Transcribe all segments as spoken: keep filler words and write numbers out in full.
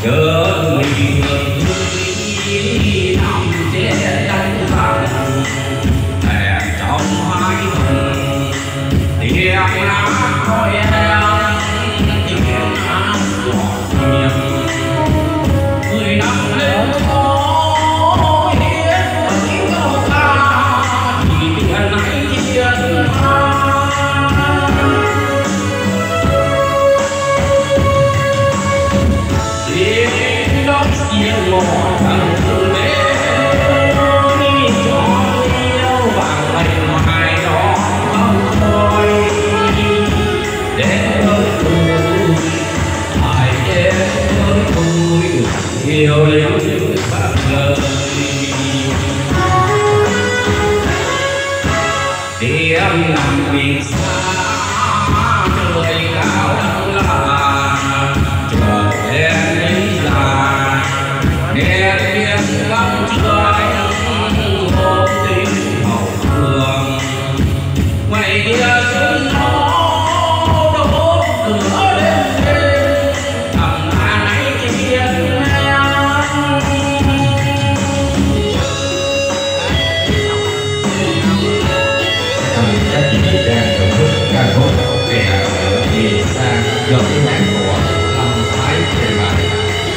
cơn mì người nằm che đắng vàng thèm trong hai hồng tiếng lá khói đen tiếng hát ngọt miệng người nằm lên phố hiến tiếng câu ca thì tiếng này thiên tha tiếng đón xiên ngọt thằng bé đi cho yêu vàng lành mai đó không thôi đến với tôi ai đến với tôi yêu yêu như bạc lời tiếng nằm biển xa người cao đắng là chờ em ấy là nghe tiếng lắm trời hôn tiếng màu hương ngoài kia sương gió đốt lửa lên đêm thầm than ấy kia các chị đang thưởng thức ca khúc kẻ ở miền xa do tiếng hát của Lâm Thái trình bày.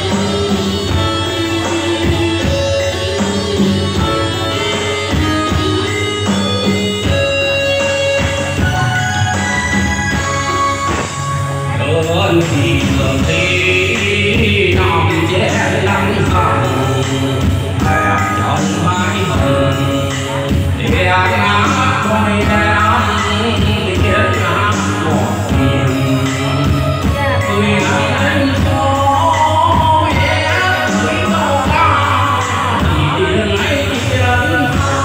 cơn thì thường tí nằm che lắng vàng thèm trong mái hồng tiếng hát khói đen tiếng hát ngọt miệng người nằm lên phố hiến tiếng câu ca thì tiếng ấy thiên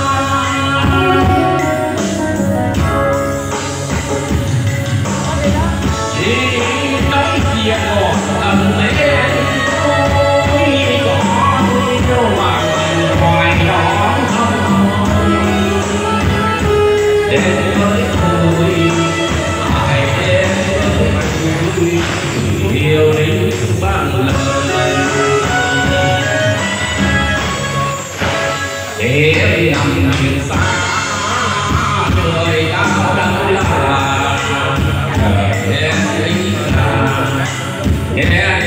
tiếng nói chuyện ngọt thầm lên tôi có yêu bằng hoài đó không đến với tôi ai đến với tôi yêu đến bằng lời em nằm miền xa người cao đắng là chờ em ấy là nghe